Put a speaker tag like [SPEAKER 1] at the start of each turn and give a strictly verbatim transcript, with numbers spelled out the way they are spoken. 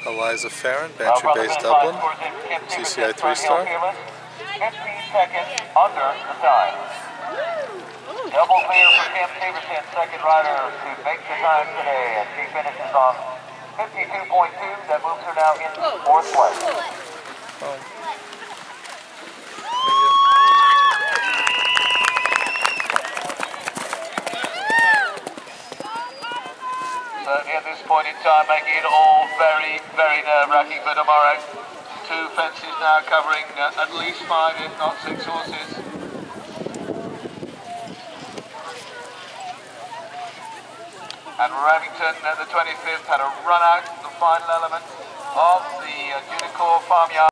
[SPEAKER 1] Eliza Farren, Bantry based Dublin, C C I three star.
[SPEAKER 2] fifteen seconds under the time. Double clear for Kim Severson, second rider to make the time today, and she finishes on fifty-two point two. That moves her now into fourth place.
[SPEAKER 1] Oh.
[SPEAKER 2] Certainly at this point in time, making it all very, very nerve-wracking for tomorrow. Two fences now covering uh, at least five, if not six horses. And Remington at the twenty-fifth had a run out, the final element of the uh, Unicorn Farmyard.